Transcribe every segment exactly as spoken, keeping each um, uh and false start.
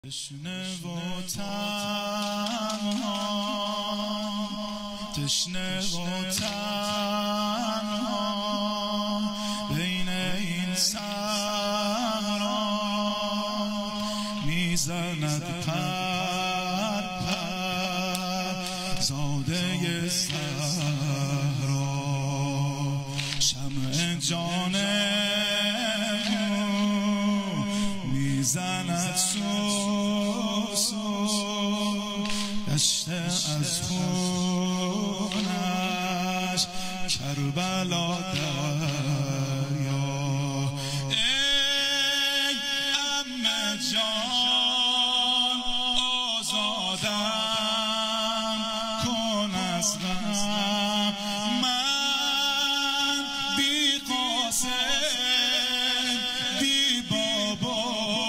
تشنه و تنها، تشنه و تنها بین این صحرا میزند پر پر زاده صحرا، شمع جان میزند سو گشته از خونش کربلا دریا. ای عمه جان آزادم کن از غم، من بی قاسم بی بابا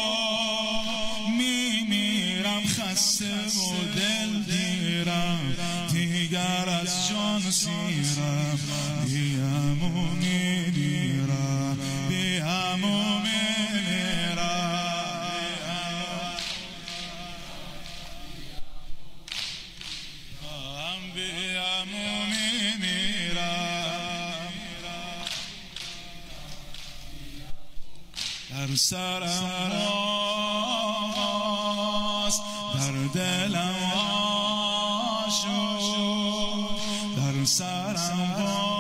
میمیرم خسته و دل دیرم، دیگر از جان سیرم، بی همو میمیرم، بی همو میمیرم، بی همو میمیرم. در سرم آغاز در دلم آشوب، در سرم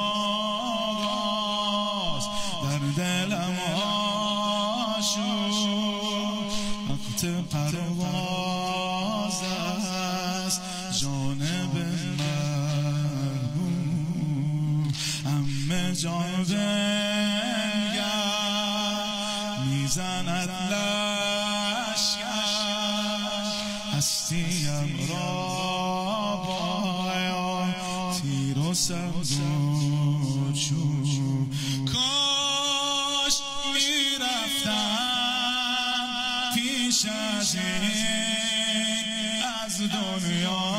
آغاز در دلم آشوب، وقت پرواز است جانب محبوب. عمه جان بنگر میزند لشکر، هستیم را باید تیر و سبز و چوب. کاش میرفتم پیش از این از دنیا،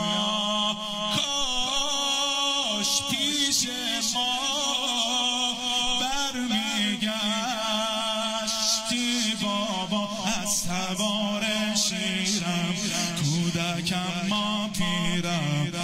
کاش پیش ما برمیگشتی بابا. از تبار شیرم کودکم ما پیرم،